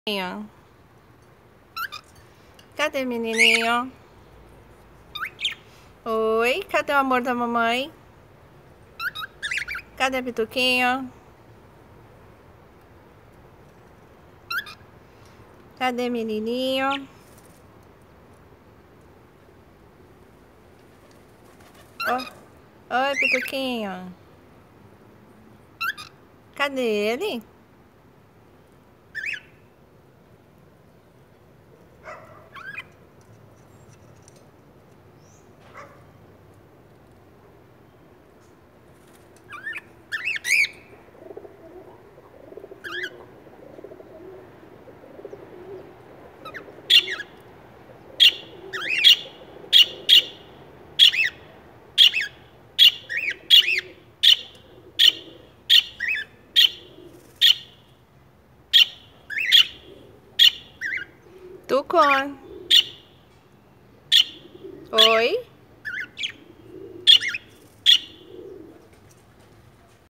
Cadê, menininho? Oi, cadê o amor da mamãe? Cadê a Pituquinha? Cadê, menininho? Oh. Oi, Pituquinho. Cadê ele? Tucon. Oi?